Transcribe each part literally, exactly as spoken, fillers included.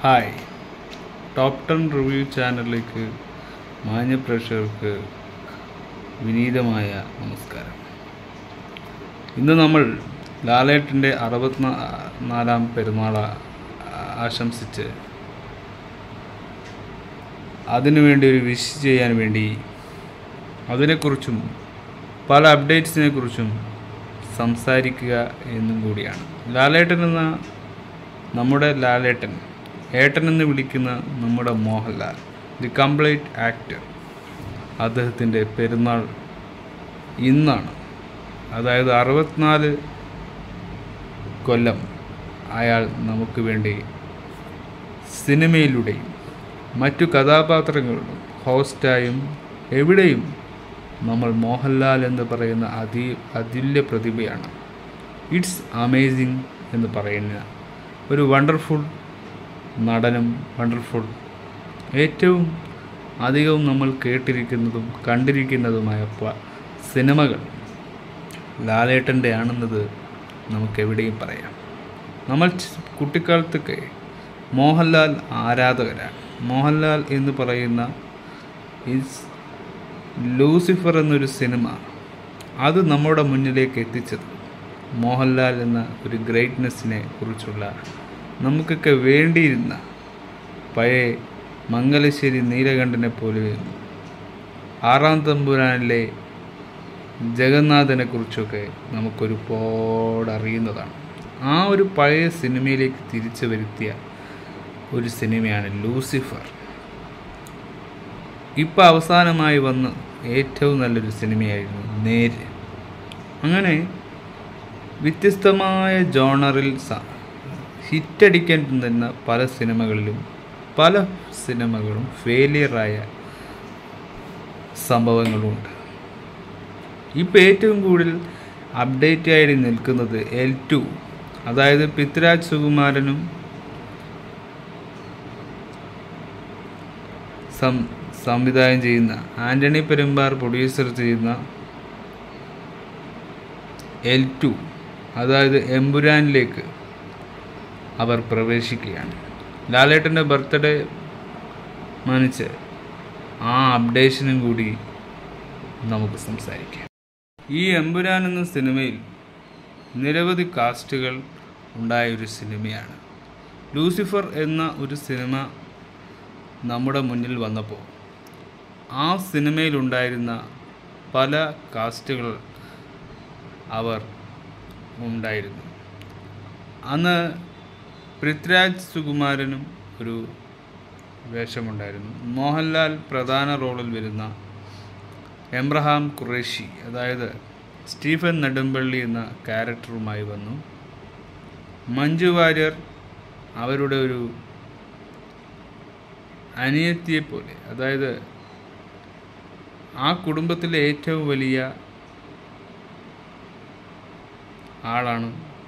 Hi, top ten review ചാനലിലേക്ക് മാന്യ പ്രേക്ഷകർക്ക് വിനീതമായ നമസ്കാരം. ഇന്ന് നമ്മൾ ലാലേട്ടൻ്റെ അറുപത്തി നാലാം പെരുന്നാൾ ആശംസിച്ച് അതിനുവേണ്ടി ഒരു വിഷ് ചെയ്യാൻ വേണ്ടി അതിനെക്കുറിച്ചും പല അപ്ഡേറ്റ്സിനെ കുറിച്ചും സംസാരിക്കുക എന്നും കൂടിയാണ്. ലാലേട്ടൻ എന്ന നമ്മുടെ ലാലേട്ടൻ, ഏട്ടൻ എന്ന് വിളിക്കുന്ന നമ്മുടെ മോഹൻലാൽ, ദി കംപ്ലീറ്റ് ആക്ടർ, അദ്ദേഹത്തിൻ്റെ പെരുന്നാൾ ഇന്നാണ്. അതായത് അറുപത്തിനാല് കൊല്ലം അയാൾ നമുക്ക് വേണ്ടി സിനിമയിലൂടെയും മറ്റു കഥാപാത്രങ്ങളിലും ഹോസ്റ്റായും എവിടെയും നമ്മൾ മോഹൻലാൽ എന്ന് പറയുന്ന അതി അതുല്യ പ്രതിഭയാണ്. ഇറ്റ്സ് അമേസിങ് എന്ന് പറയുന്ന ഒരു വണ്ടർഫുൾ നടനും വണ്ടർഫുൾ ഏറ്റവും അധികവും നമ്മൾ കേട്ടിരിക്കുന്നതും കണ്ടിരിക്കുന്നതുമായ സിനിമകൾ ലാലേട്ടൻ്റെ ആണെന്നത് നമുക്കെവിടെയും പറയാം. നമ്മൾ കുട്ടിക്കാലത്തൊക്കെ മോഹൻലാൽ ആരാധകരാണ്. മോഹൻലാൽ എന്ന് പറയുന്ന ഇസ് ലൂസിഫർ എന്നൊരു സിനിമ, അത് നമ്മുടെ മുന്നിലേക്ക് എത്തിച്ചത് മോഹൻലാൽ എന്ന ഒരു ഗ്രേറ്റ്നെസ്സിനെ കുറിച്ചുള്ള നമുക്കൊക്കെ വേണ്ടിയിരുന്ന പഴയ മംഗലശ്ശേരി നീലകണ്ഠനെ പോലെ ആറാം തമ്പുരാനിലെ ജഗന്നാഥനെ കുറിച്ചൊക്കെ നമുക്കൊരുപാട് അറിയുന്നതാണ്. ആ ഒരു പഴയ സിനിമയിലേക്ക് തിരിച്ചു വരുത്തിയ ഒരു സിനിമയാണ് ലൂസിഫർ. ഇപ്പം അവസാനമായി വന്ന് ഏറ്റവും നല്ലൊരു സിനിമയായിരുന്നു നേര്. അങ്ങനെ വ്യത്യസ്തമായ ജോണറിൽ ഹിറ്റടിക്കാൻ നിന്ന പല സിനിമകളിലും പല സിനിമകളും ഫെയിലിയറായ സംഭവങ്ങളുമുണ്ട്. ഇപ്പോൾ ഏറ്റവും കൂടുതൽ അപ്ഡേറ്റ് ആയി നിൽക്കുന്നത് എൽ ടു, അതായത് പൃഥ്വിരാജ് സുകുമാരനും സം സംവിധാനം ചെയ്യുന്ന, ആൻ്റണി പെരുമ്പാർ പ്രൊഡ്യൂസർ ചെയ്യുന്ന എൽ ടു, അതായത് എമ്പുരാനിലേക്ക് അവർ പ്രവേശിക്കുകയാണ്. ലാലേട്ടൻ്റെ ബർത്ത്ഡേ മാനിച്ച് ആ അപ്ഡേഷനും കൂടി നമുക്ക് സംസാരിക്കാം. ഈ എമ്പുരാൻ എന്ന സിനിമയിൽ നിരവധി കാസ്റ്റുകൾ ഉണ്ടായ ഒരു സിനിമയാണ്. ലൂസിഫർ എന്ന ഒരു സിനിമ നമ്മുടെ മുന്നിൽ വന്നപ്പോൾ ആ സിനിമയിലുണ്ടായിരുന്ന പല കാസ്റ്റുകൾ അവർ ഉണ്ടായിരുന്നു. അന്ന് പൃഥ്വിരാജ് സുകുമാരനും ഒരു വേഷമുണ്ടായിരുന്നു. മോഹൻലാൽ പ്രധാന റോളിൽ വരുന്ന എബ്രഹാം ഖുറേഷി, അതായത് സ്റ്റീഫൻ നെടുമ്പള്ളി എന്ന ക്യാരക്ടറുമായി വന്നു. മഞ്ജു വാര്യർ അവരുടെ ഒരു അനിയത്തിയെപ്പോലെ, അതായത് ആ കുടുംബത്തിലെ ഏറ്റവും വലിയ ആളാണ്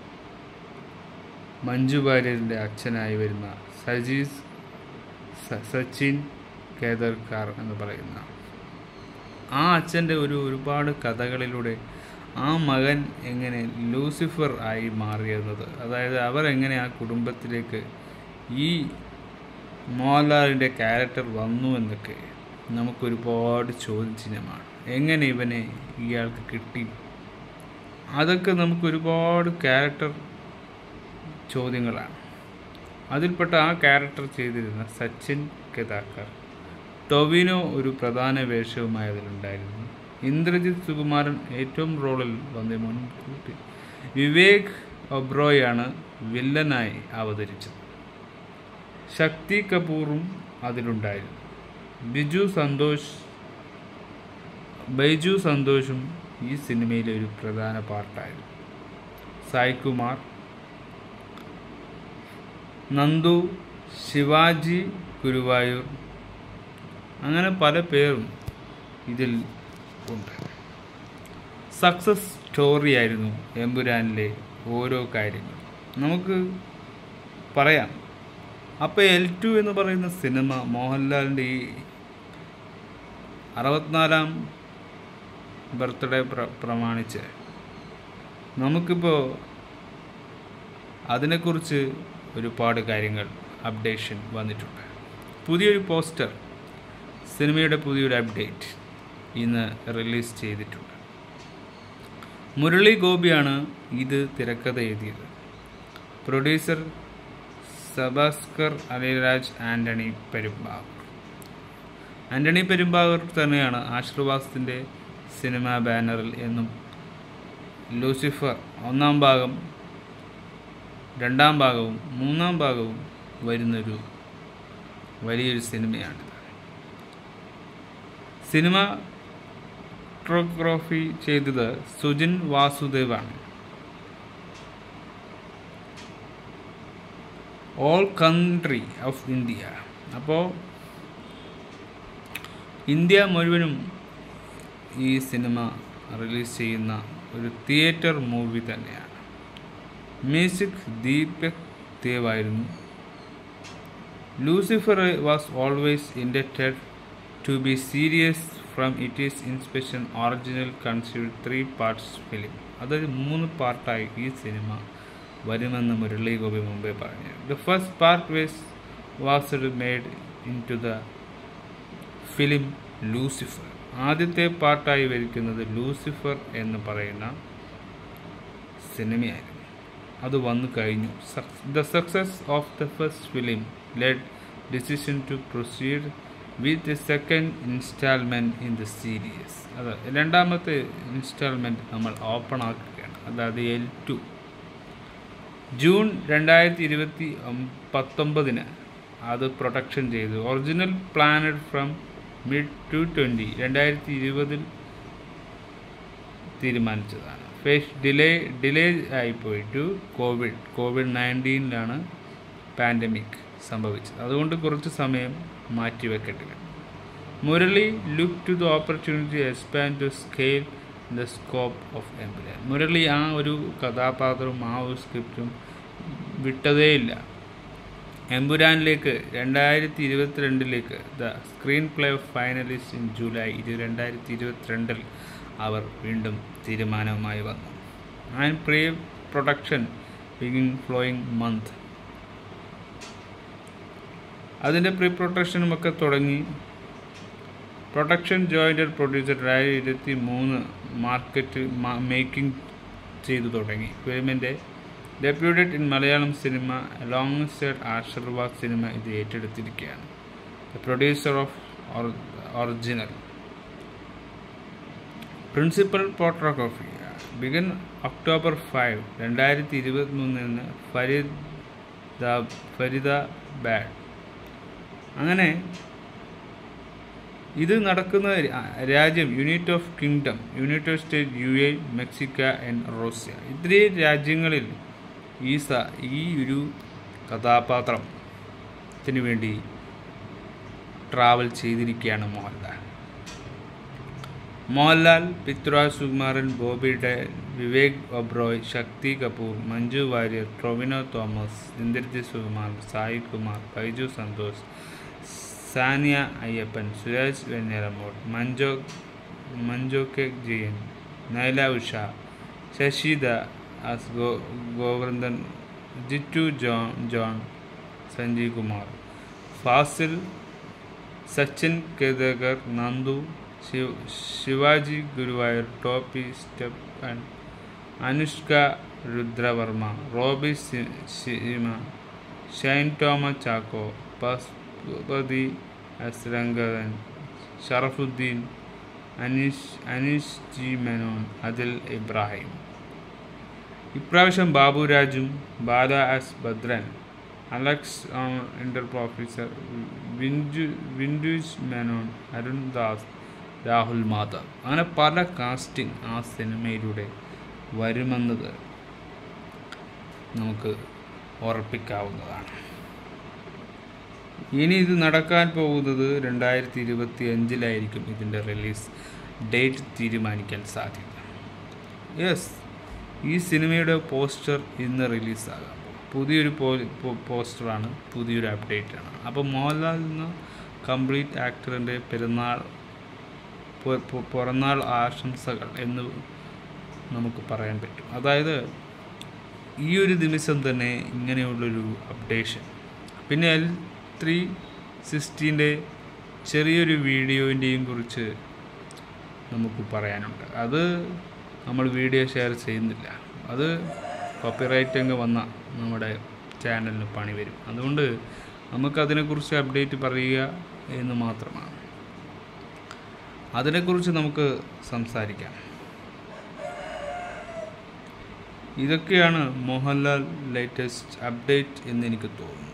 മഞ്ജു വാര്യരിൻ്റെ അച്ഛനായി വരുന്ന സജീസ് സച്ചിൻ കേദർകാർ എന്ന് പറയുന്ന ആ അച്ഛൻ്റെ ഒരു ഒരുപാട് കഥകളിലൂടെ ആ മകൻ എങ്ങനെ ലൂസിഫർ ആയി മാറിയെന്നത്, അതായത് അവർ എങ്ങനെ ആ കുടുംബത്തിലേക്ക് ഈ മോഹൻലാലിൻ്റെ ക്യാരക്ടർ വന്നു എന്നൊക്കെ നമുക്കൊരുപാട് ചോദ്യചിഹ്നമാണ്. എങ്ങനെ ഇവനെ ഇയാൾക്ക് കിട്ടി, അതൊക്കെ നമുക്കൊരുപാട് ക്യാരക്ടർ ചോദ്യങ്ങളാണ്. അതിൽപ്പെട്ട ആ ക്യാരക്ടർ ചെയ്തിരുന്ന സച്ചിൻ കേദാർകർ, ടൊവിനോ ഒരു പ്രധാന വേഷവുമായി അതിലുണ്ടായിരുന്നു. ഇന്ദ്രജിത്ത് സുകുമാരൻ ഏറ്റവും റോളിൽ വന്ന് മുൻകൂട്ടി. വിവേക് ഒബ്രോയാണ് വില്ലനായി അവതരിച്ചത്. ശക്തി കപൂറും അതിലുണ്ടായിരുന്നു. ബിജു സന്തോഷ് ബൈജു സന്തോഷും ഈ സിനിമയിലെ ഒരു പ്രധാന പാർട്ടായിരുന്നു. സായ്കുമാർ, നന്ദു, ശിവാജി ഗുരുവായൂർ, അങ്ങനെ പല പേരും ഇതിൽ ഉണ്ട്. സക്സസ് സ്റ്റോറിയായിരുന്നു എമ്പുരാനിലെ ഓരോ കാര്യങ്ങളും നമുക്ക് പറയാം. അപ്പോൾ എൽ ടു എന്ന് പറയുന്ന സിനിമ മോഹൻലാലിൻ്റെ ഈ അറുപത്തിനാലാം ബർത്ത്ഡേ പ്ര പ്രമാണിച്ച് നമുക്കിപ്പോൾ അതിനെക്കുറിച്ച് ഒരുപാട് കാര്യങ്ങൾ അപ്ഡേഷൻ വന്നിട്ടുണ്ട്. പുതിയൊരു പോസ്റ്റർ, സിനിമയുടെ പുതിയൊരു അപ്ഡേറ്റ് ഇന്ന് റിലീസ് ചെയ്തിട്ടുണ്ട്. മുരളി ഗോപിയാണ് ഇത് തിരക്കഥ എഴുതിയത്. പ്രൊഡ്യൂസർ സബാസ്കർ അലിരാജ് ആൻ്റണി പെരുമ്പാവൂർ. ആൻ്റണി പെരുമ്പാവൂർ തന്നെയാണ് ആശ്രവാസത്തിൻ്റെ സിനിമാ ബാനറിൽ എന്നും ലൂസിഫർ ഒന്നാം ഭാഗം, രണ്ടാം ഭാഗവും മൂന്നാം ഭാഗവും വരുന്നൊരു വലിയൊരു സിനിമയാണ്. സിനിമ ഫോട്ടോഗ്രാഫി ചെയ്തത് സുജിൻ വാസുദേവാണ്. All country of India. അപ്പോൾ ഇന്ത്യ മുഴുവനും ഈ സിനിമ റിലീസ് ചെയ്യുന്ന ഒരു തിയേറ്റർ മൂവി തന്നെയാണ്. മ്യൂസിക് ദീപക് ദേവായിരുന്നു. Lucifer was always intended to be serious from it is inspiration original conceived three parts film. അതൊരു മൂന്ന് പാർട്ടായി ഈ സിനിമ വരുമെന്ന് മുരളി ഗോപി മുമ്പേ പറഞ്ഞു. The first part ways was made in to the film Lucifer. ആദ്യത്തെ പാർട്ടായി വരിക്കുന്നത് ലൂസിഫർ എന്ന് പറയുന്ന സിനിമയായിരുന്നു. അത് വന്നു കഴിഞ്ഞു. The success of the first film led decision to proceed with the second instalment in the series. അത് രണ്ടാമത്തെ ഇൻസ്റ്റാൾമെൻറ്റ് നമ്മൾ ഓപ്പൺ ആക്കുകയാണ്, അതായത് എൽ ടു. ജൂൺ രണ്ടായിരത്തി ഇരുപത്തി പത്തൊമ്പതിന് അത് പ്രൊഡക്ഷൻ ചെയ്തു. Original planned from mid two twenty രണ്ടായിരത്തി ഇരുപതിൽ തീരുമാനിച്ചതാണ്. ഫേസ് ഡിലേ ഡിലേ ആയിപ്പോയി ടു കോവിഡ് കോവിഡ് നയൻറ്റീനിലാണ് പാൻഡമിക് സംഭവിച്ചത്. അതുകൊണ്ട് കുറച്ച് സമയം മാറ്റിവെക്കേണ്ടി വരും. Murali look to the opportunity expand to scale the scope of Empuraan. Murali ആ ഒരു കഥാപാത്രവും ആ ഒരു സ്ക്രിപ്റ്റും വിട്ടതേയില്ല. എമ്പുരാനിലേക്ക് രണ്ടായിരത്തി ഇരുപത്തിരണ്ടിലേക്ക് the screen play of finalist in July ഇത് രണ്ടായിരത്തി ഇരുപത്തിരണ്ടിൽ അവർ വീണ്ടും തീരുമാനവുമായി വന്നു. And pre production begin flowing month. അതിൻ്റെ പ്രീ പ്രൊഡക്ഷനുമൊക്കെ തുടങ്ങി. പ്രൊഡക്ഷൻ ജോയിൻ്റ് പ്രൊഡ്യൂസർ രണ്ടായിരത്തി ഇരുപത്തി മൂന്ന് മാർക്കറ്റ് മേക്കിംഗ് ചെയ്തു തുടങ്ങി. ഫിലിമിൻ്റെ debuted in Malayalam cinema along side Aashirvad cinema ഇത് ഏറ്റെടുത്തിരിക്കുകയാണ്. The producer of original. Principal photography began October five രണ്ടായിരത്തി ഇരുപത്തി മൂന്നിന് ഫരീദ ഫരീദാബാദ്. അങ്ങനെ ഇത് നടക്കുന്ന രാജ്യം unit of kingdom, united state, U A, Mexico and Russia. ഇത്രയും രാജ്യങ്ങളിൽ ഈ സ ഈ ഒരു കഥാപാത്രത്തിന് വേണ്ടി ട്രാവൽ ചെയ്തിരിക്കുകയാണ് മോഹൻലാൽ. മോഹൻലാൽ, പൃഥ്വിരാജ് സുകുമാരൻ, ബോബി ഡയൽ, വിവേക് ഒബ്രോയ്, ശക്തി കപൂർ, മഞ്ജു വാര്യർ, ടൊവിനോ തോമസ്, ഇന്ദ്രജിത് സുകുമാർ, സായി കുമാർ, ബൈജു സന്തോഷ്, സാനിയ അയ്യപ്പൻ, സുരേഷ് വെഞ്ഞാറമൂട്, മഞ്ജോ മഞ്ജോ കെ ജയൻ, നൈല ഉഷ, ശശിദ എസ് ഗോ ഗോവർദ്ധൻ, ജിറ്റു ജോൺ ജോൺ സഞ്ജീവ് കുമാർ, ഫാസിൽ, സച്ചിൻ കേദകർ, നന്ദു, ശിവ ശിവാജി ഗുരുവായൂർ, ടോപ്പി സ്റ്റെപ്പൻ, അനുഷ്ക രുദ്രവർമ്മ, റോബി സീമ, ഷൈൻ ടോമ ചാക്കോ, പശുപതി എസ് രംഗൻ, ഷറഫുദ്ദീൻ, അനീഷ് അനീഷ് ജി മേനോൻ, അതിൽ ഇബ്രാഹിം. ഇപ്രാവശ്യം ബാബുരാജും, Bala S Bhadran, Alex inter professor, വിൻജു വിൻഡൂസ് മേനോൻ, അരുൺ ദാസ്, രാഹുൽ മാധവ്. അങ്ങനെ പല കാസ്റ്റിംഗ് ആ സിനിമയിലൂടെ വരുമെന്നത് നമുക്ക് ഉറപ്പിക്കാവുന്നതാണ്. ഇനി ഇത് നടക്കാൻ പോകുന്നത് രണ്ടായിരത്തി ഇരുപത്തി അഞ്ചിലായിരിക്കും ഇതിൻ്റെ റിലീസ് ഡേറ്റ് തീരുമാനിക്കാൻ സാധ്യത. യെസ്, ഈ സിനിമയുടെ പോസ്റ്റർ ഇന്ന് റിലീസാകാം. പുതിയൊരു പോസ്റ്ററാണ്, പുതിയൊരു അപ്ഡേറ്റാണ്. അപ്പോൾ മോഹൻലാൽ എന്ന കംപ്ലീറ്റ് ആക്ടറിൻ്റെ പെരുന്നാൾ പിറന്നാൾ ആശംസകൾ എന്ന് നമുക്ക് പറയാൻ പറ്റും. അതായത് ഈ ഒരു ദിവസം തന്നെ ഇങ്ങനെയുള്ളൊരു അപ്ഡേഷൻ പിന്നെ എൽ ത്രീ സിക്സ്റ്റീൻ്റെ ചെറിയൊരു വീഡിയോൻ്റെയും കുറിച്ച് നമുക്ക് പറയാനുണ്ട്. അത് നമ്മൾ വീഡിയോ ഷെയർ ചെയ്യുന്നില്ല, അത് കോപ്പിറൈറ്റ് അങ്ങ് വന്ന നമ്മുടെ ചാനലിന് പണി വരും. അതുകൊണ്ട് നമുക്കതിനെക്കുറിച്ച് അപ്ഡേറ്റ് പറയുക എന്ന് മാത്രമാണ്. അതിനെക്കുറിച്ച് നമുക്ക് സംസാരിക്കാം. ഇതൊക്കെയാണ് മോഹൻലാൽ ലേറ്റസ്റ്റ് അപ്ഡേറ്റ് എന്നെനിക്ക് തോന്നുന്നു.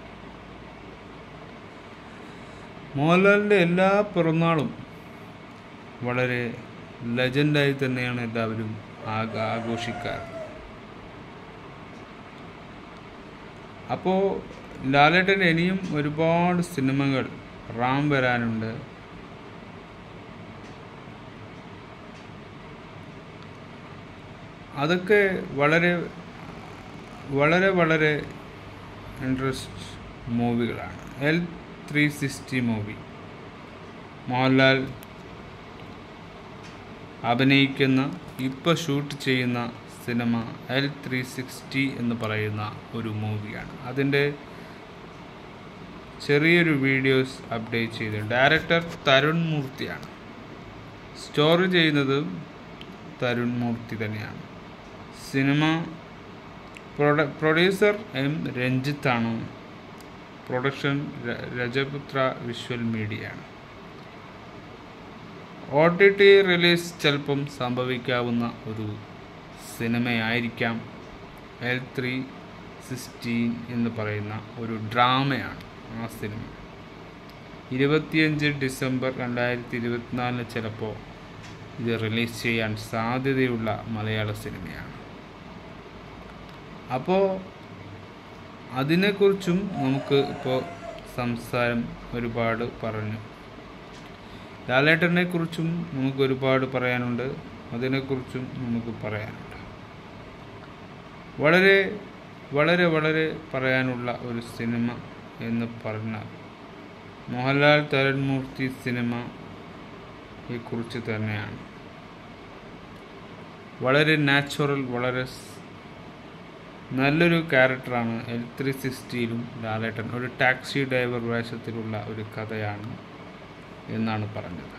മോഹൻലാലിൻ്റെ എല്ലാ പിറന്നാളും വളരെ ലെജൻഡായി തന്നെയാണ് എല്ലാവരും ആഘോഷിക്കാറ്. അപ്പോൾ ലാലേട്ടൻ്റെ ഇനിയും ഒരുപാട് സിനിമകൾ റാം വരാനുണ്ട്. അതൊക്കെ വളരെ വളരെ വളരെ ഇൻട്രസ്റ്റ് മൂവികളാണ്. L three sixty movie, Mohanlal അഭിനയിക്കുന്ന ഇപ്പോൾ ഷൂട്ട് ചെയ്യുന്ന സിനിമ എൽ ത്രീ സിക്സ്റ്റി എന്ന് പറയുന്ന ഒരു മൂവിയാണ്. അതിൻ്റെ ചെറിയൊരു വീഡിയോസ് അപ്ഡേറ്റ് ചെയ്തിട്ടുണ്ട്. ഡയറക്ടർ തരുൺ മൂർത്തിയാണ്, സ്റ്റോറി ചെയ്യുന്നത് തരുൺ മൂർത്തി തന്നെയാണ്. സിനിമ പ്രൊഡ പ്രൊഡ്യൂസർ എം രഞ്ജിത്താണ്. പ്രൊഡക്ഷൻ രജപുത്ര വിഷ്വൽ മീഡിയയാണ്. ഒ ടി ടി റിലീസ് ചിലപ്പം സംഭവിക്കാവുന്ന ഒരു സിനിമയായിരിക്കാം. എൽ ത്രീ സിക്സ്റ്റീൻ എന്ന് പറയുന്ന ഒരു ഡ്രാമയാണ് ആ സിനിമ. ഇരുപത്തിയഞ്ച് ഡിസംബർ രണ്ടായിരത്തി ഇരുപത്തിനാലിന് ചിലപ്പോൾ ഇത് റിലീസ് ചെയ്യാൻ സാധ്യതയുള്ള മലയാള സിനിമയാണ്. അപ്പോൾ അതിനെക്കുറിച്ചും നമുക്ക് ഇപ്പോൾ സംസാരം ഒരുപാട് പറഞ്ഞു. ലാലേട്ടനെ കുറിച്ചും നമുക്ക് ഒരുപാട് പറയാനുണ്ട്, അതിനെക്കുറിച്ചും നമുക്ക് പറയാനുണ്ട്. വളരെ വളരെ വളരെ പറയാനുള്ള ഒരു സിനിമ എന്ന് പറഞ്ഞാൽ മോഹൻലാൽ തരുൺ മൂർത്തി സിനിമയെക്കുറിച്ച് തന്നെയാണ്. വളരെ നാച്ചുറൽ, വളരെ നല്ലൊരു ക്യാരക്ടറാണ് എൽ ത്രീ സിക്സ്റ്റിയിലും ലാലേട്ടൻ. ഒരു ടാക്സി ഡ്രൈവർ വേഷത്തിലുള്ള ഒരു കഥയാണ് എന്നാണ് പറഞ്ഞത്.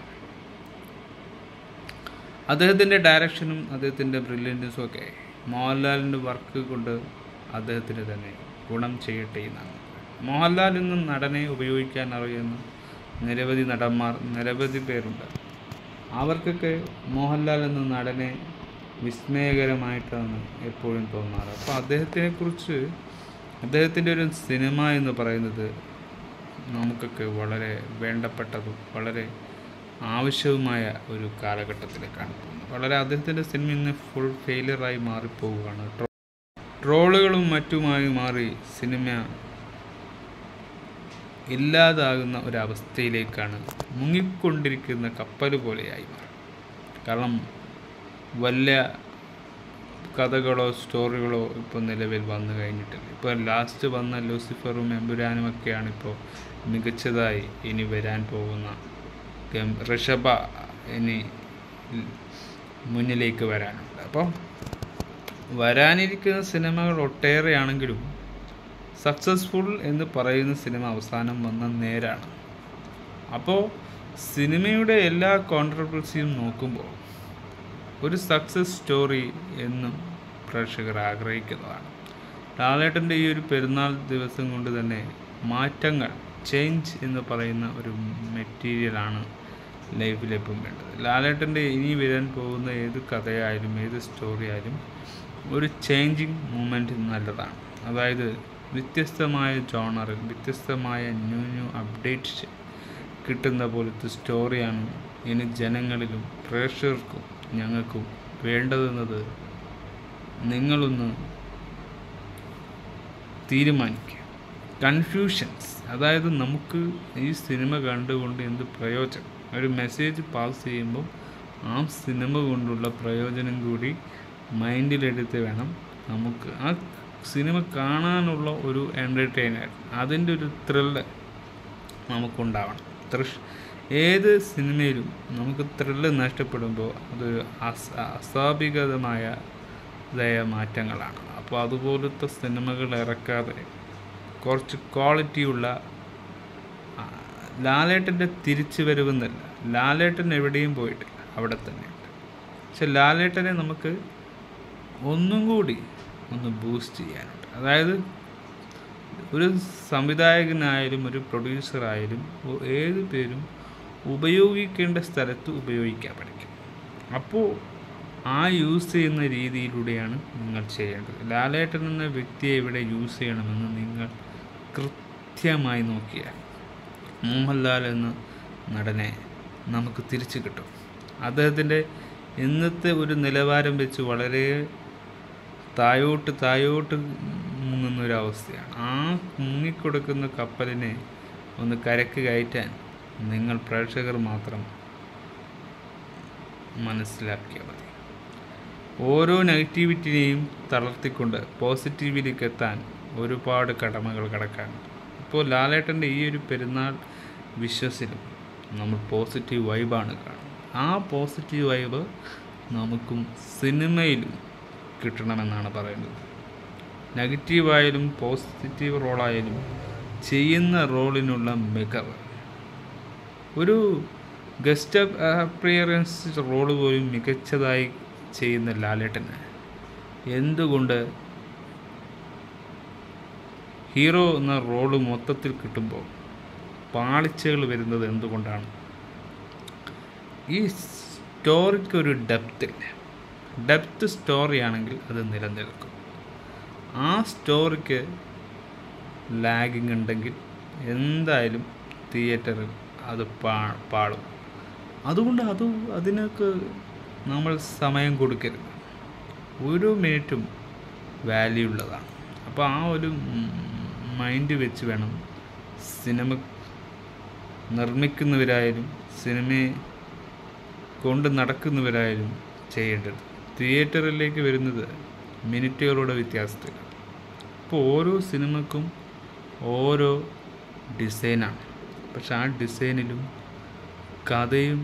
അദ്ദേഹത്തിൻ്റെ ഡയറക്ഷനും അദ്ദേഹത്തിൻ്റെ ബ്രില്യൻസും ഒക്കെ മോഹൻലാലിൻ്റെ വർക്ക് കൊണ്ട് അദ്ദേഹത്തിന് തന്നെ ഗുണം ചെയ്യട്ടെ എന്നാണ്. മോഹൻലാൽ എന്ന നടനെ ഉപയോഗിക്കാൻ അറിയുന്ന നിരവധി നടന്മാർ നിരവധി പേരുണ്ട്. അവർക്കൊക്കെ മോഹൻലാൽ എന്ന നടനെ വിസ്മയകരമായിട്ടാണ് എപ്പോഴും തോന്നാറ്. അപ്പോൾ അദ്ദേഹത്തിനെക്കുറിച്ച് അദ്ദേഹത്തിൻ്റെ ഒരു സിനിമ എന്ന് പറയുന്നത് നമുക്കൊക്കെ വളരെ വേണ്ടപ്പെട്ടതും വളരെ ആവശ്യവുമായ ഒരു കാലഘട്ടത്തിലേക്കാണ് പോകുന്നത്. വളരെ അദ്ദേഹത്തിൻ്റെ സിനിമ ഇന്ന് ഫുൾ ഫെയിലിയറായി മാറിപ്പോവുകയാണ്. ട്രോളുകളും മറ്റുമായി മാറി സിനിമ ഇല്ലാതാകുന്ന ഒരവസ്ഥയിലേക്കാണ് മുങ്ങിക്കൊണ്ടിരിക്കുന്ന കപ്പൽ പോലെയായി മാറി. കാരണം വലിയ കഥകളോ സ്റ്റോറികളോ ഇപ്പോൾ നിലവിൽ വന്നു കഴിഞ്ഞിട്ടില്ല. ഇപ്പോൾ ലാസ്റ്റ് വന്ന ലൂസിഫറും എമ്പുരാനും ഒക്കെയാണ് ഇപ്പോൾ മികച്ചതായി ഇനി വരാൻ പോകുന്ന. ഋഷഭ ഇനി മുന്നിലേക്ക് വരാനുണ്ട്. അപ്പോൾ വരാനിരിക്കുന്ന സിനിമകൾ ഒട്ടേറെയാണെങ്കിലും സക്സസ്ഫുൾ എന്ന് പറയുന്ന സിനിമ അവസാനം വന്ന നേരാണ്. അപ്പോൾ സിനിമയുടെ എല്ലാ കോൺട്രവേഴ്സിയും നോക്കുമ്പോൾ ഒരു സക്സസ് സ്റ്റോറി എന്നും പ്രേക്ഷകർ ആഗ്രഹിക്കുന്നതാണ്. ലാലേട്ടൻ്റെ ഈ ഒരു പെരുന്നാൾ ദിവസം കൊണ്ട് തന്നെ മാറ്റങ്ങൾ, ചേഞ്ച് എന്ന് പറയുന്ന ഒരു മെറ്റീരിയലാണ് ലൈഫിലെപ്പം വേണ്ടത്. ലാലേട്ടൻ്റെ ഇനി വരാൻ പോകുന്ന ഏത് കഥയായാലും ഏത് സ്റ്റോറി ആയാലും ഒരു ചേഞ്ചിങ് മൂമെൻറ്റ് നല്ലതാണ്. അതായത് വ്യത്യസ്തമായ ജോണറിൽ വ്യത്യസ്തമായ ന്യൂ ന്യൂ അപ്ഡേറ്റ്സ് കിട്ടുന്ന പോലത്തെ സ്റ്റോറിയാണ് ഇനി ജനങ്ങളിലും പ്രേക്ഷകർക്കും ഞങ്ങൾക്കും വേണ്ടതെന്നത് നിങ്ങളൊന്ന് തീരുമാനിക്കുക. കൺഫ്യൂഷൻസ്, അതായത് നമുക്ക് ഈ സിനിമ കണ്ടുകൊണ്ട് എന്ത് പ്രയോജനം, ഒരു മെസ്സേജ് പാസ് ചെയ്യുമ്പോൾ ആ സിനിമ കൊണ്ടുള്ള പ്രയോജനം കൂടി മൈൻഡിലെടുത്ത് വേണം നമുക്ക് ആ സിനിമ കാണാനുള്ള ഒരു എൻ്റർടൈനർ, അതിൻ്റെ ഒരു ത്രില്ല് നമുക്കുണ്ടാവണം. തൃഷ് ഏത് സിനിമയിലും നമുക്ക് ത്രില്ല് നഷ്ടപ്പെടുമ്പോൾ അതൊരു അസ അസ്വാഭാവികമായ മാറ്റങ്ങളാണ്. അപ്പോൾ അതുപോലത്തെ സിനിമകൾ ഇറക്കാതെ കുറച്ച് ക്വാളിറ്റിയുള്ള ലാലേട്ടൻ്റെ തിരിച്ചു വരവെന്നല്ല, ലാലേട്ടൻ എവിടെയും പോയിട്ടില്ല, അവിടെ തന്നെയുണ്ട്. പക്ഷെ ലാലേട്ടനെ നമുക്ക് ഒന്നും കൂടി ഒന്ന് ബൂസ്റ്റ് ചെയ്യാനുണ്ട്. അതായത് ഒരു സംവിധായകനായാലും ഒരു പ്രൊഡ്യൂസറായാലും ഏത് പേരും ഉപയോഗിക്കേണ്ട സ്ഥലത്ത് ഉപയോഗിക്കാൻ പഠിക്കും. അപ്പോൾ ആ യൂസ് ചെയ്യുന്ന രീതിയിലൂടെയാണ് നിങ്ങൾ ചെയ്യേണ്ടത്. ലാലേട്ടൻ എന്ന വ്യക്തിയെ ഇവിടെ യൂസ് ചെയ്യണമെന്ന് നിങ്ങൾ കൃത്യമായി നോക്കിയാൽ മോഹൻലാൽ എന്ന നടനെ നമുക്ക് തിരിച്ചു കിട്ടും. അദ്ദേഹത്തിൻ്റെ ഇന്നത്തെ ഒരു നിലവാരം വെച്ച് വളരെ തായോട്ട് തായോട്ട് മുങ്ങുന്നൊരവസ്ഥയാണ്. ആ മുങ്ങിക്കൊടുക്കുന്ന കപ്പലിനെ ഒന്ന് കരക്ക് കയറ്റാൻ നിങ്ങൾ പ്രേക്ഷകർ മാത്രം മനസ്സിലാക്കിയാൽ മതി. ഓരോ നെഗറ്റിവിറ്റിനെയും തളർത്തിക്കൊണ്ട് പോസിറ്റീവിലേക്ക് എത്താൻ ഒരുപാട് കടമകൾ കടക്കാനുണ്ട്. ഇപ്പോൾ ലാലേട്ടൻ്റെ ഈ ഒരു പെരുന്നാൾ വിശ്വസിലും നമ്മൾ പോസിറ്റീവ് വൈബാണ് കാണുന്നത്. ആ പോസിറ്റീവ് വൈബ് നമുക്കും സിനിമയിലും കിട്ടണമെന്നാണ് പറയുന്നത്. നെഗറ്റീവായാലും പോസിറ്റീവ് റോളായാലും ചെയ്യുന്ന റോളിനുള്ള മികവ്, ഒരു ഗസ്റ്റ് അപ്പിയറൻസ് റോള് പോലും മികച്ചതായി ചെയ്യുന്ന ലാലേട്ടന് എന്തുകൊണ്ട് ഹീറോ എന്ന റോള് മൊത്തത്തിൽ കിട്ടുമ്പോൾ പാളിച്ചകൾ വരുന്നത് എന്തുകൊണ്ടാണ്? ഈ സ്റ്റോറിക്കൊരു ഡെപ്ത് ഇല്ല. ഡെപ്ത് സ്റ്റോറിയാണെങ്കിൽ അത് നിലനിൽക്കും. ആ സ്റ്റോറിക്ക് ലാഗിങ് ഉണ്ടെങ്കിൽ എന്തായാലും തിയേറ്ററിൽ അത് പാ പാടും അതുകൊണ്ട് അത് അതിനൊക്കെ നമ്മൾ സമയം കൊടുക്കരുത്. ഓരോ മിനിറ്റും വാല്യൂ ഉള്ളതാണ്. അപ്പോൾ ആ ഒരു മൈൻഡ് വെച്ച് വേണം സിനിമ നിർമ്മിക്കുന്നവരായാലും സിനിമയെ കൊണ്ട് നടക്കുന്നവരായാലും ചെയ്യേണ്ടത്. തിയേറ്ററിലേക്ക് വരുന്നത് മിനിറ്റുകളുടെ വ്യത്യാസത്തിൽ. അപ്പോൾ ഓരോ സിനിമക്കും ഓരോ ഡിസൈനാണ്. പക്ഷെ ആ ഡിസൈനിലും കഥയും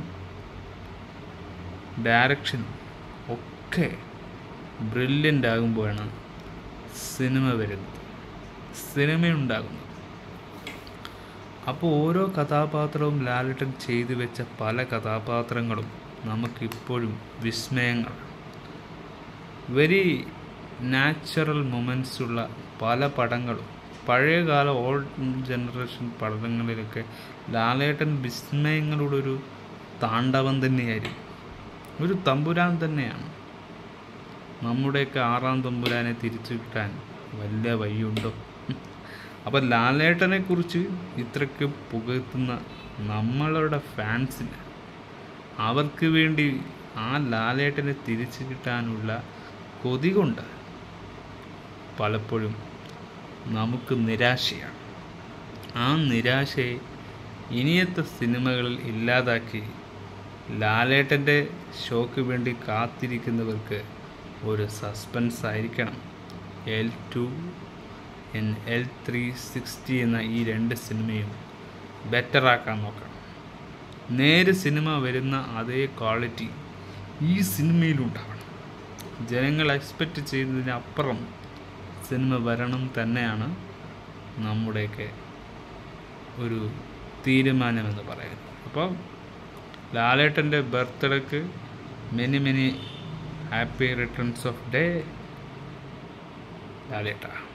ഡയറക്ഷനും ഒക്കെ ബ്രില്യൻ്റ് ആകുമ്പോഴാണ് സിനിമ വരുന്നത്, സിനിമയുണ്ടാകുന്നത്. അപ്പോൾ ഓരോ കഥാപാത്രവും ലാലേട്ടൻ ചെയ്തു വെച്ച പല കഥാപാത്രങ്ങളും നമുക്കിപ്പോഴും വിസ്മയങ്ങളാണ്. വെരി നാച്ചുറൽ മൊമെൻറ്റ്സ് ഉള്ള പല പടങ്ങളും പഴയകാല ഓൾഡ് ജനറേഷൻ പടങ്ങളിലൊക്കെ ലാലേട്ടൻ വിസ്മയങ്ങളുടെ ഒരു താണ്ഡവം തന്നെയായിരിക്കും. ഒരു തമ്പുരാൻ തന്നെയാണ്. നമ്മുടെയൊക്കെ ആറാം തമ്പുരാനെ തിരിച്ചു കിട്ടാൻ വലിയ വഴിയുണ്ടോ? അപ്പം ലാലേട്ടനെ കുറിച്ച് ഇത്രയ്ക്ക് പുകഴ്ത്തുന്ന നമ്മളുടെ ഫാൻസിന് അവർക്ക് വേണ്ടി ആ ലാലേട്ടനെ തിരിച്ചു കിട്ടാനുള്ള കൊതി കൊണ്ട് പലപ്പോഴും നമുക്ക് നിരാശയാണ്. ആ നിരാശയെ ഇനിയത്തെ സിനിമകളിൽ ഇല്ലാതാക്കി ലാലേട്ടൻ്റെ ഷോക്ക് വേണ്ടി കാത്തിരിക്കുന്നവർക്ക് ഒരു സസ്പെൻസ് ആയിരിക്കണം. L two and L three sixty എന്ന ഈ രണ്ട് സിനിമയും ബെറ്ററാക്കാൻ നോക്കണം. നേരെ സിനിമ വരുന്ന അതേ ക്വാളിറ്റി ഈ സിനിമയിലുണ്ടാവണം. ജനങ്ങൾ എക്സ്പെക്റ്റ് ചെയ്യുന്നതിനപ്പുറം സിനിമ വരണം തന്നെയാണ് നമ്മുടെയൊക്കെ ഒരു തീരുമാനമെന്ന് പറയുന്നത്. അപ്പോൾ ലാലേട്ടൻ്റെ ബർത്ത്ഡേക്ക് many many happy returns of day ലാലേട്ട.